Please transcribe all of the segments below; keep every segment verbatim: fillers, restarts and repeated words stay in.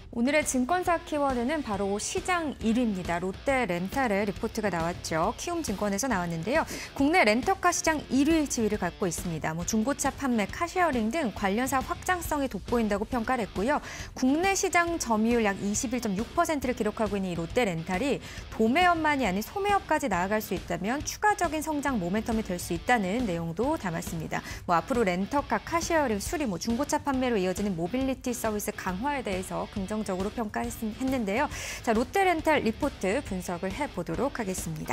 오늘의 증권사 키워드는 바로 시장 일 위입니다. 롯데렌탈의 리포트가 나왔죠. 키움증권에서 나왔는데요. 국내 렌터카 시장 일 위 지위를 갖고 있습니다. 뭐 중고차 판매, 카쉐어링 등 관련사 확장성이 돋보인다고 평가를 했고요. 국내 시장 점유율 약 이십일 점 육 퍼센트를 기록하고 있는 이 롯데렌탈이 도매업만이 아닌 소매업까지 나아갈 수 있다면 추가적인 성장 모멘텀이 될 수 있다는 내용도 담았습니다. 뭐 앞으로 렌터카, 카쉐어링, 수리, 뭐 중고차 판매로 이어지는 모빌리티 서비스 강화에 대해서 긍정 적으로 평가했는데요. 자, 롯데렌탈 리포트 분석을 해보도록 하겠습니다.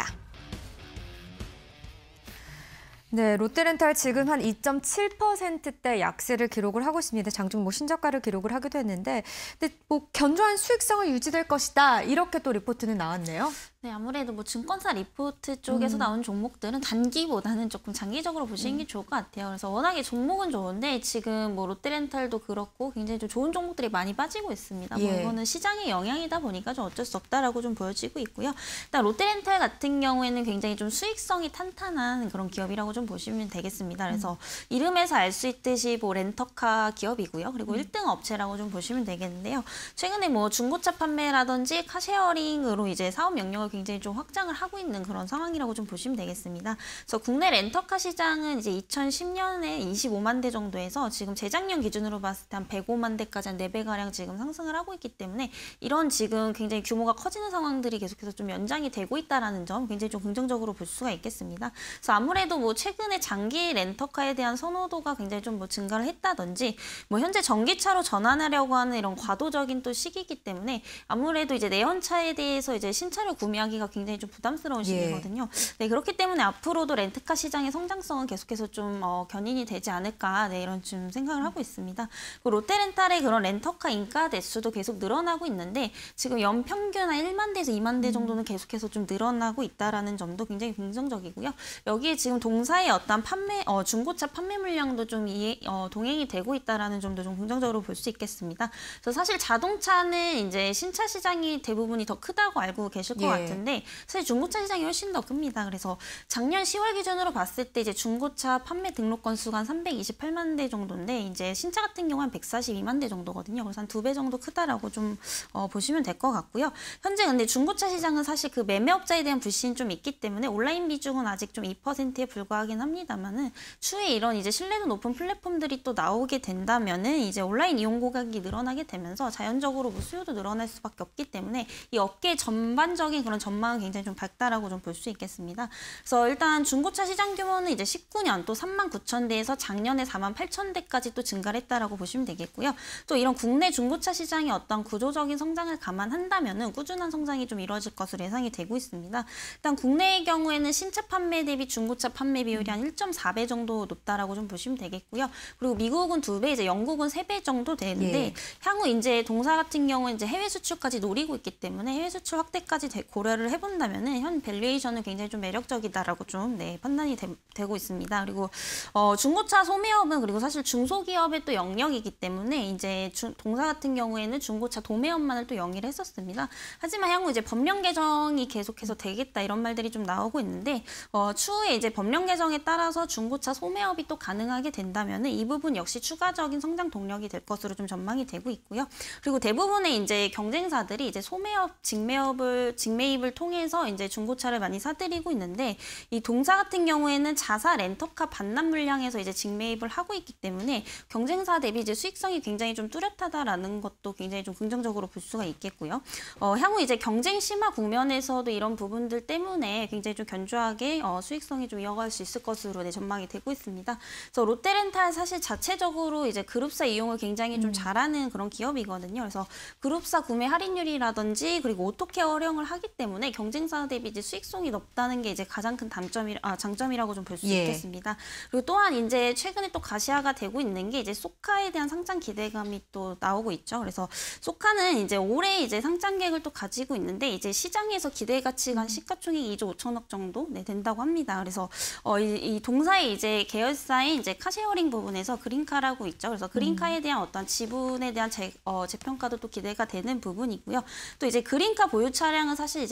네, 롯데렌탈 지금 한 이 점 칠 퍼센트대 약세를 기록을 하고 있습니다. 장중 뭐 신저가를 기록을 하기도 했는데, 근데 뭐 견조한 수익성을 유지될 것이다 이렇게 또 리포트는 나왔네요. 네, 아무래도 뭐 증권사 리포트 쪽에서 음. 나온 종목들은 단기보다는 조금 장기적으로 보시는 게 좋을 것 같아요. 그래서 워낙에 종목은 좋은데 지금 뭐 롯데렌탈도 그렇고 굉장히 좀 좋은 종목들이 많이 빠지고 있습니다. 예. 뭐 이거는 시장의 영향이다 보니까 좀 어쩔 수 없다라고 좀 보여지고 있고요. 일단 롯데렌탈 같은 경우에는 굉장히 좀 수익성이 탄탄한 그런 기업이라고 좀 보시면 되겠습니다. 그래서 음. 이름에서 알 수 있듯이 뭐 렌터카 기업이고요. 그리고 음. 일 등 업체라고 좀 보시면 되겠는데요. 최근에 뭐 중고차 판매라든지 카쉐어링으로 이제 사업 영역을 굉장히 좀 확장을 하고 있는 그런 상황이라고 좀 보시면 되겠습니다. 그래서 국내 렌터카 시장은 이제 이천십 년에 이십오만 대 정도에서 지금 재작년 기준으로 봤을 때 한 백오만 대까지 한 네 배가량 지금 상승을 하고 있기 때문에 이런 지금 굉장히 규모가 커지는 상황들이 계속해서 좀 연장이 되고 있다는 점 굉장히 좀 긍정적으로 볼 수가 있겠습니다. 그래서 아무래도 뭐 최근에 장기 렌터카에 대한 선호도가 굉장히 좀 뭐 증가를 했다든지 뭐 현재 전기차로 전환하려고 하는 이런 과도적인 또 시기이기 때문에 아무래도 이제 내연차에 대해서 이제 신차를 구매하기가 굉장히 좀 부담스러운 시기거든요. 예. 네, 그렇기 때문에 앞으로도 렌트카 시장의 성장성은 계속해서 좀 어, 견인이 되지 않을까 네, 이런 좀 생각을 하고 있습니다. 롯데렌탈의 그런 렌터카 인가 대수도 계속 늘어나고 있는데 지금 연평균 한 일만 대에서 이만 대 정도는 계속해서 좀 늘어나고 있다라는 점도 굉장히 긍정적이고요. 여기에 지금 동사의 어떤 판매 어, 중고차 판매 물량도 좀 이해, 어, 동행이 되고 있다라는 점도 좀 긍정적으로 볼 수 있겠습니다. 그래서 사실 자동차는 이제 신차 시장이 대부분이 더 크다고 알고 계실 것 예. 같은데 사실 중고차 시장이 훨씬 더 큽니다. 그래서 작년 시월 기준으로 봤을 때 이제 중고차 판매 등록 건수가 한 삼백이십팔만 대 정도인데 이제 신차 같은 경우 한 백사십이만 대 정도거든요. 그래서 한 두 배 정도 크다라고 좀 어, 보시면 될 것 같고요. 현재 근데 중고차 시장은 사실 그 매매업자에 대한 불신이 좀 있기 때문에 온라인 비중은 아직 좀 이 퍼센트에 불과하긴 합니다만은 추후에 이런 이제 신뢰도 높은 플랫폼들이 또 나오게 된다면은 이제 온라인 이용 고객이 늘어나게 되면서 자연적으로 뭐 수요도 늘어날 수밖에 없기 때문에 이 업계 전반적인 그런 전망은 굉장히 좀 밝다라고 좀 볼 수 있겠습니다. 그래서 일단 중고차 시장 규모는 이제 십구 년 또 삼만 구천 대에서 작년에 사만 팔천 대까지 또 증가를 했다라고 보시면 되겠고요. 또 이런 국내 중고차 시장의 어떤 구조적인 성장을 감안한다면은 꾸준한 성장이 좀 이루어질 것으로 예상이 되고 있습니다. 일단 국내의 경우에는 신차 판매 대비 중고차 판매 비율이 한 일 점 사 배 정도 높다라고 좀 보시면 되겠고요. 그리고 미국은 두 배, 이제 영국은 세 배 정도 되는데 예. 향후 이제 동사 같은 경우는 이제 해외 수출까지 노리고 있기 때문에 해외 수출 확대까지 고려를 해본다면은 현 밸류에이션은 굉장히 좀 매력적이다라고 좀 네, 판단이 되, 되고 있습니다. 그리고 어, 중고차 소매업은 그리고 사실 중소기업의 또 영역이기 때문에 이제 주, 동사 같은 경우에는 중고차 도매업만을 또 영위를 했었습니다. 하지만 향후 이제 법령 개정이 계속해서 되겠다 이런 말들이 좀 나오고 있는데 어, 추후에 이제 법령 개정에 따라서 중고차 소매업이 또 가능하게 된다면은 이 부분 역시 추가적인 성장 동력이 될 것으로 좀 전망이 되고 있고요. 그리고 대부분의 이제 경쟁사들이 이제 소매업, 직매업을 직매입을 통해서 이제 중고차를 많이 사들이고 있는데 이 동사 같은 경우에는 자사 렌터카 반납 물량에서 이제 직매입을 하고 있기 때문에 경쟁사 대비 이제 수익성이 굉장히 좀 뚜렷하다라는 것도 굉장히 좀 긍정적으로 볼 수가 있겠고요. 어, 향후 이제 경쟁 심화 국면에서도 이런 부분들 때문에 굉장히 좀 견조하게 어, 수익성이 좀 이어갈 수 있을 것으로 네, 전망이 되고 있습니다. 그래서 롯데렌탈 사실 자체적으로 이제 그룹사 이용을 굉장히 좀 잘하는 그런 기업이거든요. 그래서 그룹사 구매 할인율이라든지 그리고 오토케어 활용을 하기 때문에 경쟁사 대비 이제 수익성이 높다는 게 이제 가장 큰 단점이 아 장점이라고 좀 볼 수 예. 있겠습니다. 그리고 또한 이제 최근에 또 가시화가 되고 있는 게 이제 소카에 대한 상장 기대감이 또 나오고 있죠. 그래서 소카는 이제 올해 이제 상장 계획을 또 가지고 있는데 이제 시장에서 기대 가치가 한 시가총액 이조 오천억 정도 네, 된다고 합니다. 그래서 어, 이, 이 동사의 이제 계열사인 이제 카쉐어링 부분에서 그린카라고 있죠. 그래서 그린카에 대한 어떤 지분에 대한 재, 어, 재평가도 또 기대가 되는 부분이고요. 또 이제 그린카 보유 차량은 사실 이제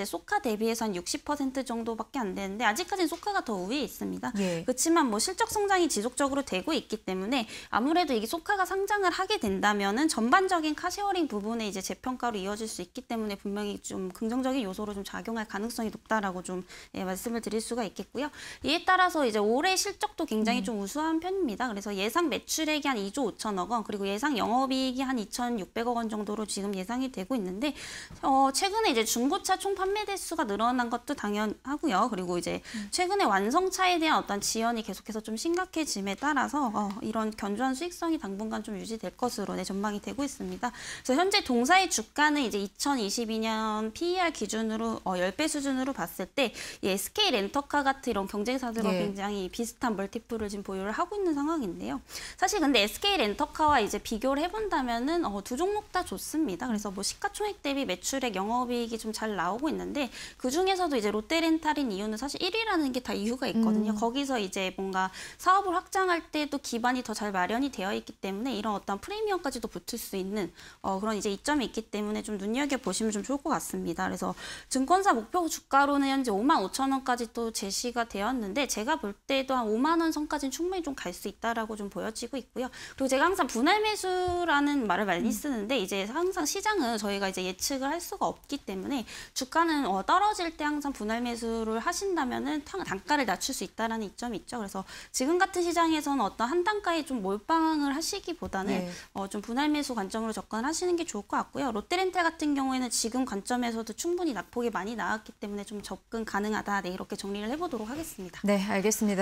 이제 소카 대비해서 한 육십 퍼센트 정도밖에 안 되는데 아직까지는 소카가 더 우위에 있습니다. 예. 그렇지만 뭐 실적 성장이 지속적으로 되고 있기 때문에 아무래도 이게 소카가 상장을 하게 된다면은 전반적인 카쉐어링 부분에 이제 재평가로 이어질 수 있기 때문에 분명히 좀 긍정적인 요소로 좀 작용할 가능성이 높다라고 좀 예, 말씀을 드릴 수가 있겠고요. 이에 따라서 이제 올해 실적도 굉장히 음. 좀 우수한 편입니다. 그래서 예상 매출액이 한 이조 오천억 원, 그리고 예상 영업이익이 한 이천육백억 원 정도로 지금 예상이 되고 있는데 어, 최근에 이제 중고차 총 판매 대수가 늘어난 것도 당연하고요. 그리고 이제 최근에 완성차에 대한 어떤 지연이 계속해서 좀 심각해짐에 따라서 어, 이런 견조한 수익성이 당분간 좀 유지될 것으로 네, 전망이 되고 있습니다. 그래서 현재 동사의 주가는 이제 이천이십이 년 피이알 기준으로 어, 십 배 수준으로 봤을 때 이 에스케이 렌터카 같은 이런 경쟁사들과 예. 굉장히 비슷한 멀티플을 지금 보유를 하고 있는 상황인데요. 사실 근데 에스케이 렌터카와 이제 비교를 해본다면은 어, 두 종목 다 좋습니다. 그래서 뭐 시가총액 대비 매출액, 영업이익이 좀 잘 나오고 있는데 그 중에서도 이제 롯데렌탈인 이유는 사실 일 위라는 게 다 이유가 있거든요. 음. 거기서 이제 뭔가 사업을 확장할 때도 기반이 더 잘 마련이 되어 있기 때문에 이런 어떤 프리미엄까지도 붙을 수 있는 어, 그런 이제 이점이 있기 때문에 좀 눈여겨 보시면 좀 좋을 것 같습니다. 그래서 증권사 목표 주가로는 현재 오만 오천 원까지 또 제시가 되었는데 제가 볼 때도 한 오만 원 선까지는 충분히 좀 갈 수 있다라고 좀 보여지고 있고요. 그리고 제가 항상 분할 매수라는 말을 많이 쓰는데 이제 항상 시장은 저희가 이제 예측을 할 수가 없기 때문에 주가는 어, 떨어질 때 항상 분할 매수를 하신다면은 단가를 낮출 수 있다라는 이점이 있죠. 그래서 지금 같은 시장에서는 어떤 한 단가에 좀 몰빵을 하시기보다는 네. 어, 좀 분할 매수 관점으로 접근을 하시는 게 좋을 것 같고요. 롯데렌탈 같은 경우에는 지금 관점에서도 충분히 낙폭이 많이 나왔기 때문에 좀 접근 가능하다. 네, 이렇게 정리를 해보도록 하겠습니다. 네, 알겠습니다.